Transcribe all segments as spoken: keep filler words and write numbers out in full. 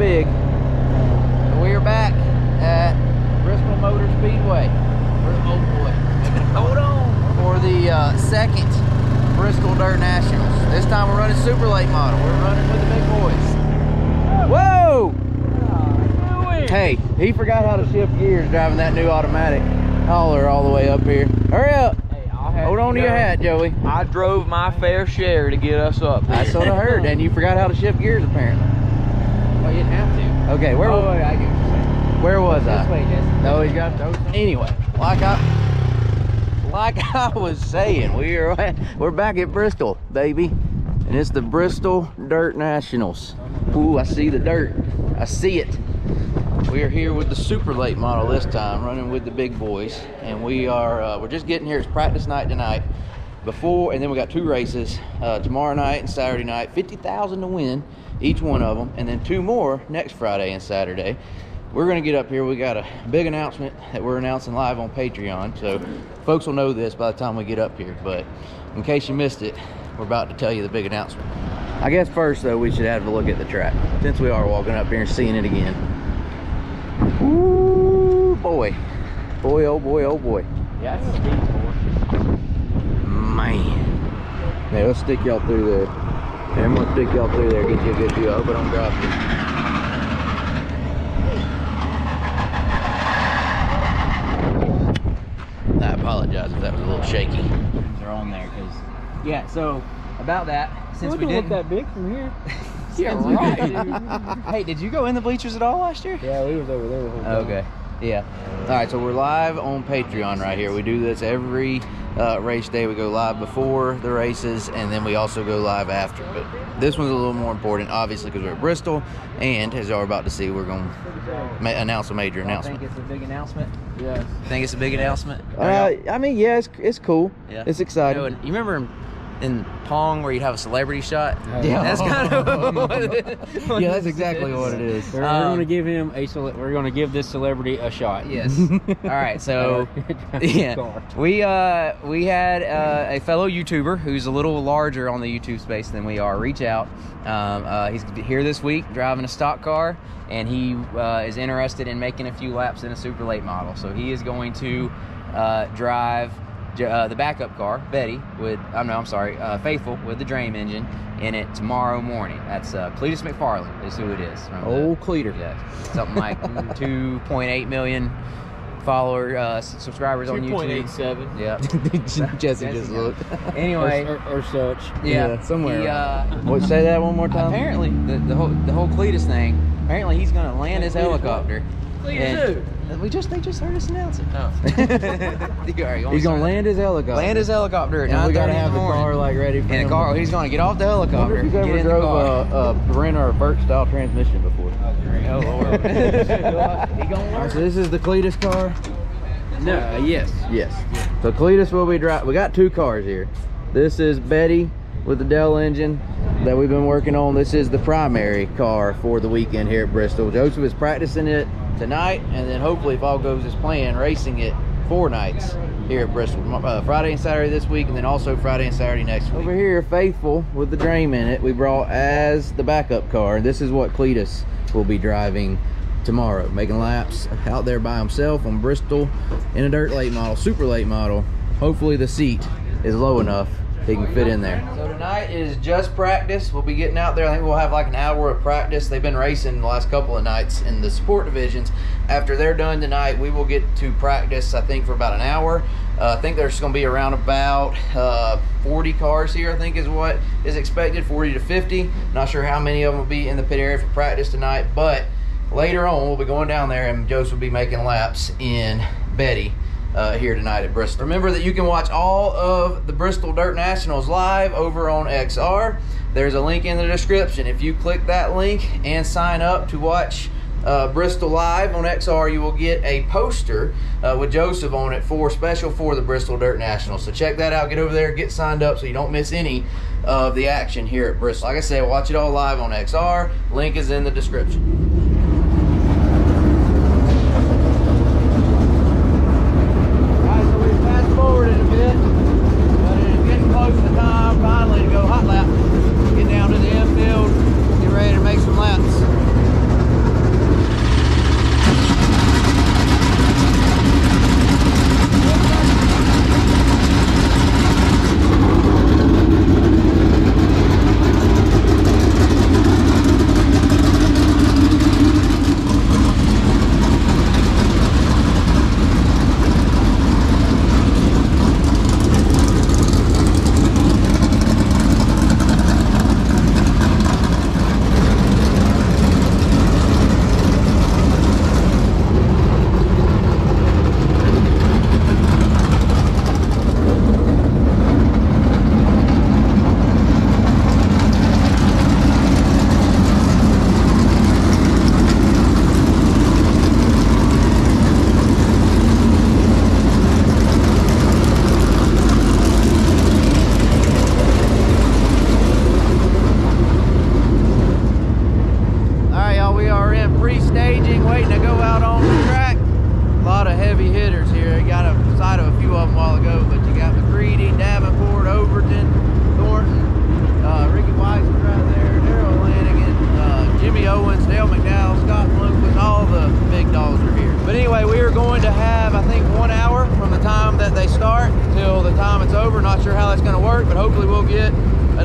big. So we are back at Bristol Motor Speedway. We're, oh boy, hold on. For the uh, second Bristol Dirt Nationals. This time we're running super late model. We're running with the big boys. Whoa! Hey, he forgot how to shift gears driving that new automatic hauler all the way up here. Hurry up. Hey, I'll have Hold on to go. your hat, Joey. I drove my fair share to get us up. That's what I heard. And you forgot how to shift gears apparently. Well, you didn't have to. Okay, where, Oh, I get what you're saying. where was I? This way, Jesse. No, he's got those. Anyway, like I, like I was saying, we are we're back at Bristol, baby, and it's the Bristol Dirt Nationals. Ooh, I see the dirt. I see it. We are here with the super late model this time, running with the big boys, and we are uh, we're just getting here. It's practice night tonight. Before, and then we got two races uh, tomorrow night and Saturday night. fifty thousand to win each one of them, and then two more next Friday and Saturday. We're gonna get up here. We got a big announcement that we're announcing live on Patreon, so folks will know this by the time we get up here. But in case you missed it, we're about to tell you the big announcement. I guess first though, we should have a look at the track since we are walking up here and seeing it again. Ooh, boy, boy, oh boy, oh boy. Yeah, that's a speed horse. Man. Yeah, let's stick y'all through there. Yeah, I'm gonna stick y'all through there, get you a good view. I hope I don't drop you. I apologize if that was a little shaky. They're on there because, yeah. So about that, since It we doesn't look didn't. that big from here. Yeah, right. Hey, did you go in the bleachers at all last year? Yeah, we was over there the whole time. Okay. Yeah. All right, so we're live on Patreon right here. We do this every uh, race day. We go live before the races, and then we also go live after. But this one's a little more important, obviously, because we're at Bristol, and as y'all are about to see, we're going to announce a major I announcement. think it's a big announcement. Yes. Think it's a big announcement. Uh, I mean, yeah, it's, it's cool. Yeah. It's exciting. You, know, you remember in, in Pong where you'd have a celebrity shot? Yeah. That's kind of what it, what yeah, that's this exactly is. what it is. We're, Um, we're going to give him a. Cele we're going to give this celebrity a shot. Yes. All right. So yeah. yeah, we uh we had uh, a fellow YouTuber who's a little larger on the YouTube space than we are reach out. Um, uh, he's here this week driving a stock car, and he uh, is interested in making a few laps in a super late model. So he is going to uh, drive uh, the backup car, Betty, with I'm no, I'm sorry, uh, Faithful with the Dream engine in it tomorrow morning. That's uh, Cletus McFarland is who it is. from the- Old Cleater. Yeah, something like two point eight million follower uh, s- subscribers on YouTube. two point eight seven. Yeah. Jesse just looked. Anyway, Or, or, or such. yeah, yeah, somewhere He, uh, What, say that one more time? apparently, the, the whole the whole Cletus thing. Apparently, he's going to land his Cletus helicopter. Cletus and- We just they just heard us announce it. Oh. He's going to land his helicopter. land his helicopter at And we nine got thirty to in have the the morning. car like ready for in him. a car. He's going to get off the I wonder helicopter. if you've get ever in the drove car. a, a Brenner or a Burt style transmission before. Oh Lord. He gonna All right, work. so this is the Cletus car. No, uh, yes. Yes. So Cletus will be driving. We got two cars here. This is Betty with the Dell engine that we've been working on. This is the primary car for the weekend here at Bristol. Joseph is practicing it tonight, and then hopefully, if all goes as planned, racing it four nights here at Bristol. Uh, Friday and Saturday this week, and then also Friday and Saturday next week. Over here, Faithful with the Dream in it, we brought as the backup car. This is what Cletus will be driving tomorrow, making laps out there by himself on Bristol in a dirt late model, super late model. Hopefully the seat is low enough he can fit in there. So tonight is just practice. We'll be getting out there. I think we'll have like an hour of practice. They've been racing the last couple of nights in the sport divisions. After they're done tonight, we will get to practice, I think, for about an hour. Uh, I think there's going to be around about uh, forty cars here, I think is what is expected, forty to fifty. Not sure how many of them will be in the pit area for practice tonight, but later on, we'll be going down there and Joseph will be making laps in Betty uh, here tonight at Bristol. Remember that you can watch all of the Bristol Dirt Nationals live over on X R. There's a link in the description. If you click that link and sign up to watch uh, Bristol live on X R, you will get a poster uh, with Joseph on it for special for the Bristol Dirt Nationals. So check that out. Get over there, get signed up so you don't miss any of the action here at Bristol. Like I said, watch it all live on X R. Link is in the description. Hot lap, get down to the infield, get ready to make some laps.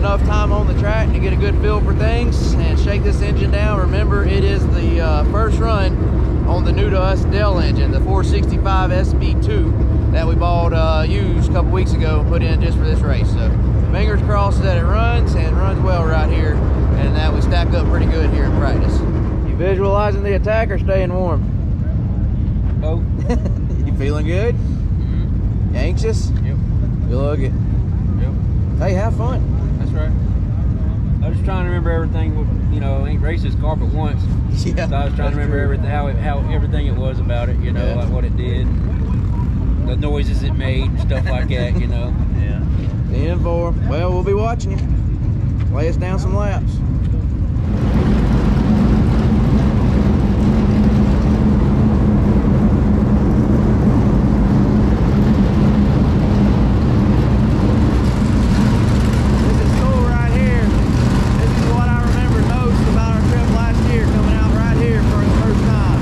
enough time on the track to get a good feel for things and shake this engine down. Remember, it is the uh, first run on the new to us Dell engine, the four sixty-five S B two that we bought uh, used a couple weeks ago and put in just for this race. So fingers crossed that it runs and runs well right here, and that we stack up pretty good here in practice. You visualizing the attack or staying warm? Both. You feeling good? Mm-hmm. You anxious? Yep. You look it. Yep. Hey, have fun. That's right. I was just trying to remember everything. With, you know, I ain't raced this car but once. Yeah. So I was trying to remember true. everything, how it, how everything it was about it. You know, Yeah. like what it did, the noises it made, and stuff like that. You know. Yeah. ten four. Well, we'll be watching you. Lay us down some laps. This is cool right here. This is what I remember most about our trip last year, coming out right here for the first time.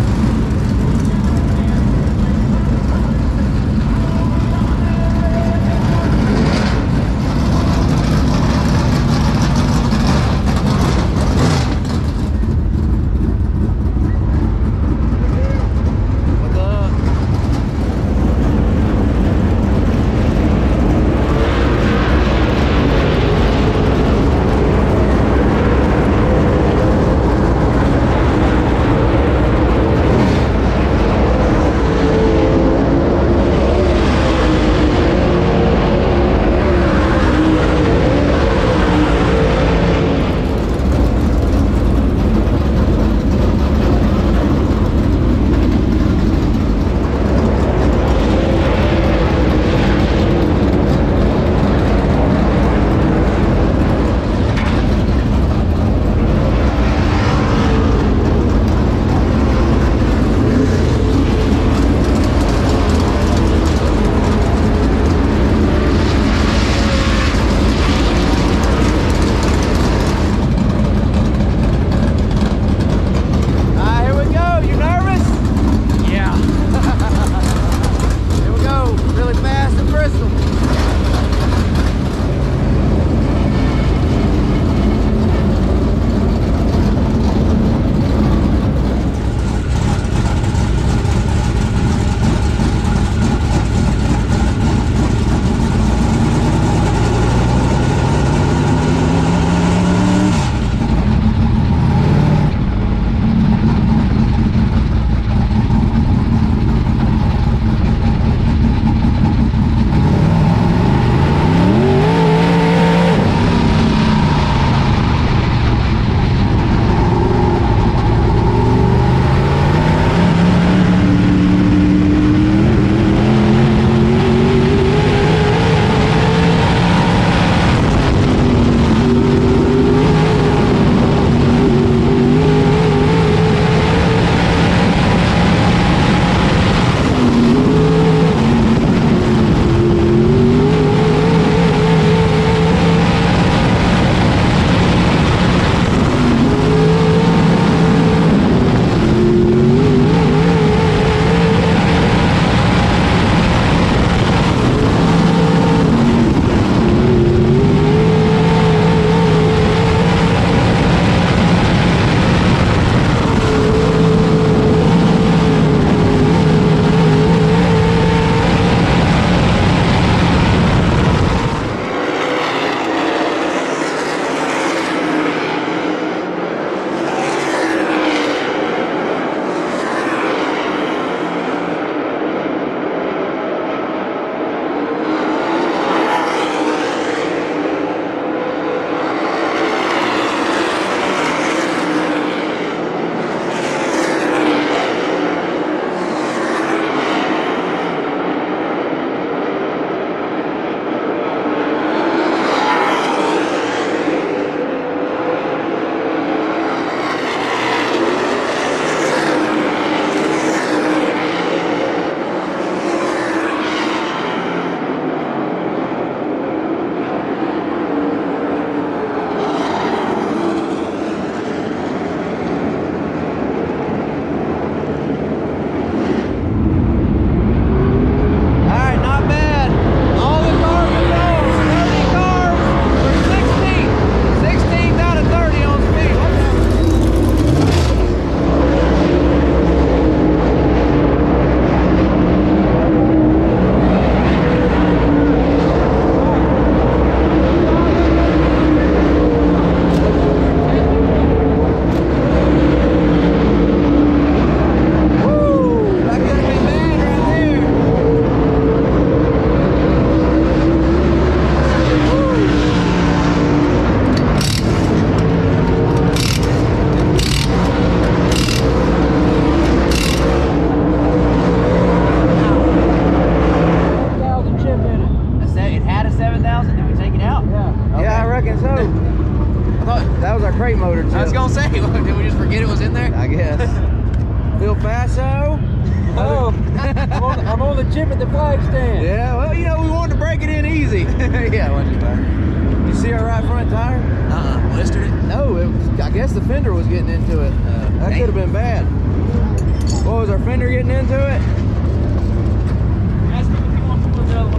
guess so. I thought that was our crate motor chip. I was gonna say, did we just forget it was in there? I guess. Phil Faso. Oh, I'm on, I'm on the chip at the flag stand. Yeah, well, you know, we wanted to break it in easy. Yeah, what you buy? You see our right front tire? Uh-uh, blistered it? No, it was, I guess the fender was getting into it. Uh, that dang. could have been bad. What was our fender getting into it? Ask him if he wants to put the other one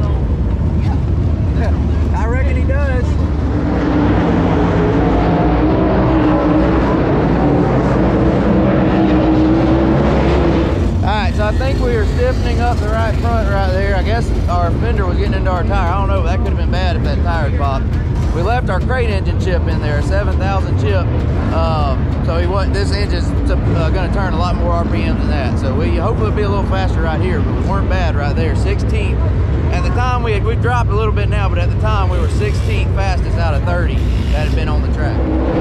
on. I reckon he does. Alright, so I think we were stiffening up the right front right there. I guess our fender was getting into our tire. I don't know, that could have been bad if that tire had popped. We left our crate engine chip in there, seven thousand chip. Um, so he wasn't, this engine's uh, going to turn a lot more R P Ms than that. So we hopefully it'll be a little faster right here, but we weren't bad right there. sixteenth. At the time, we had, we dropped a little bit now, but at the time we were sixteenth fastest out of thirty that had been on the track.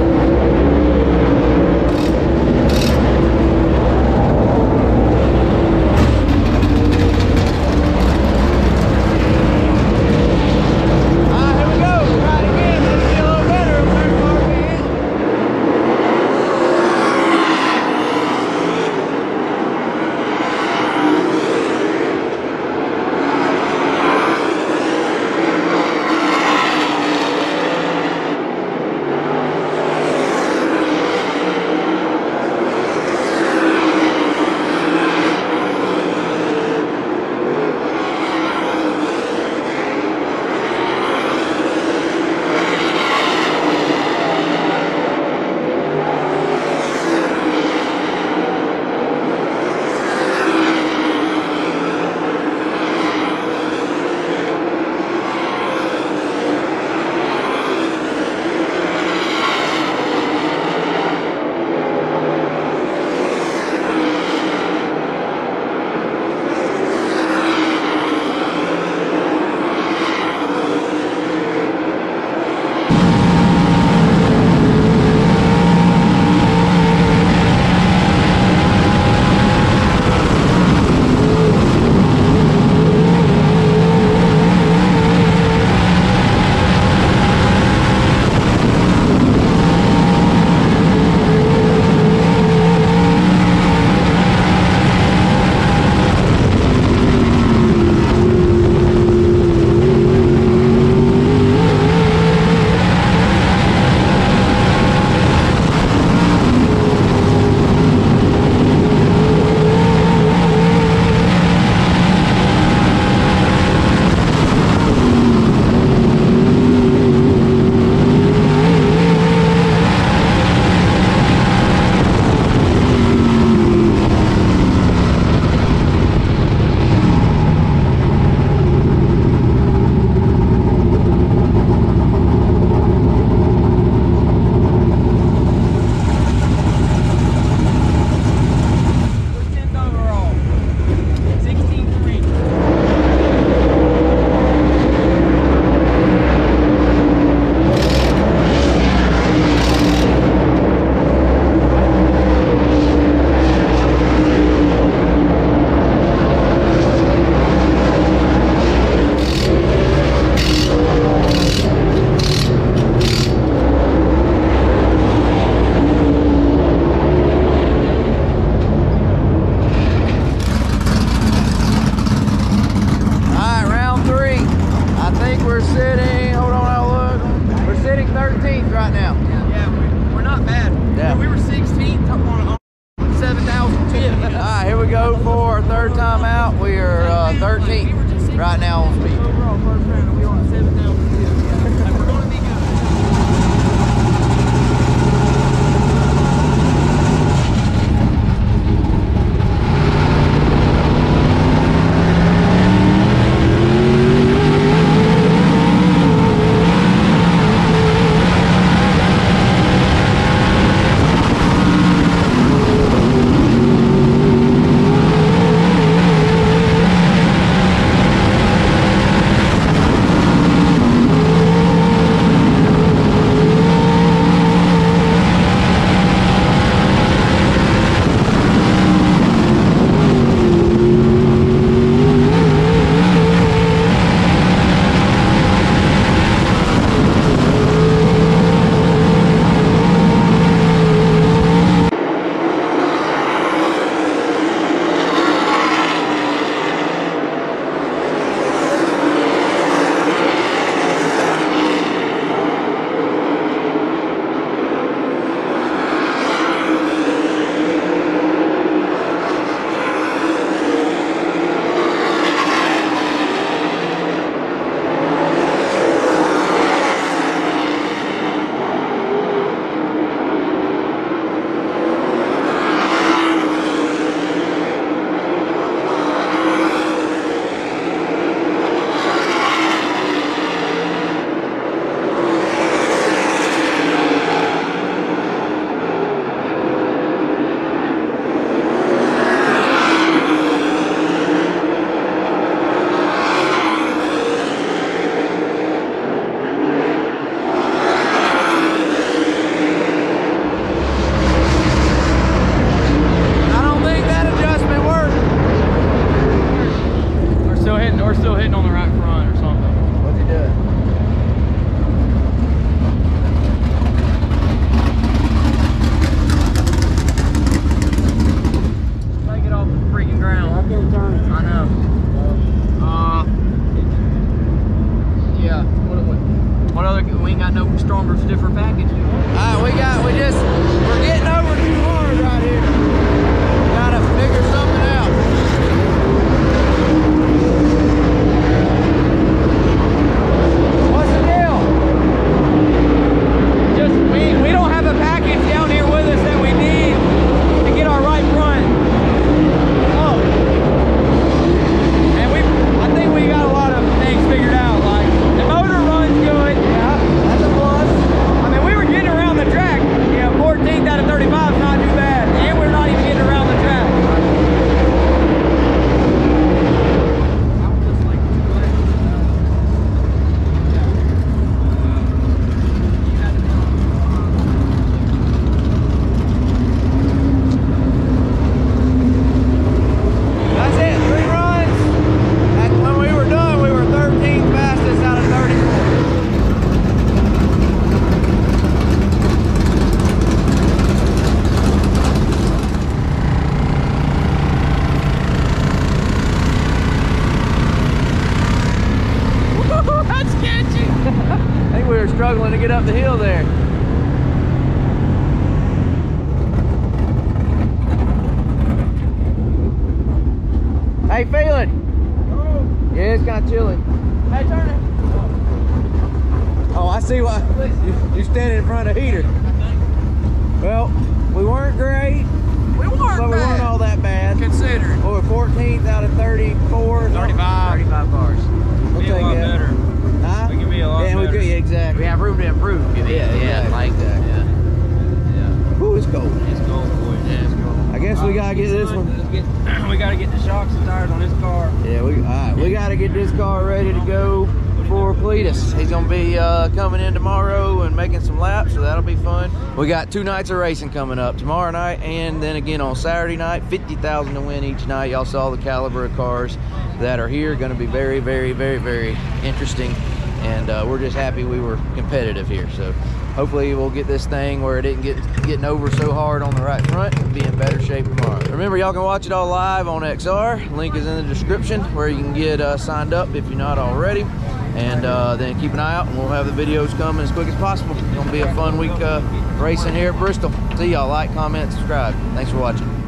right now on speed. Overall, first round, we on seven thousand. And we're going to be good. All up the hill there. How you feeling? Oh. Yeah, it's kind of chilly. Hey, turn it. Oh, I see why you, you standing in front of a heater. Well, we weren't great. We weren't But we bad. weren't all that bad. Considered. Well, we're fourteenth out of thirty-four. thirty-five. thirty-five cars. We'll Be a take lot that. better. Huh? We can be a lot yeah, we better. could, yeah, exactly. We have room to improve. Yeah, Yeah, yeah, exactly, like exactly. yeah, yeah. Ooh, it's cold. It's cold, boy. Yeah, it's cool. I guess we gotta get this one. Let's get, we gotta get the shocks and tires on this car. Yeah, we all right. We gotta get this car ready to go for Cletus. He's gonna be uh, coming in tomorrow and making some laps, so that'll be fun. We got two nights of racing coming up tomorrow night, and then again on Saturday night. fifty thousand to win each night. Y'all saw the caliber of cars that are here. Going to be very, very, very, very interesting, and uh, we're just happy we were competitive here. So hopefully we'll get this thing where it didn't get getting over so hard on the right front and be in better shape tomorrow. Remember, y'all can watch it all live on X R. Link is in the description where you can get uh, signed up if you're not already. And uh, then keep an eye out, and we'll have the videos coming as quick as possible. It's gonna be a fun week uh, racing here at Bristol. See y'all. Like, comment, subscribe. Thanks for watching.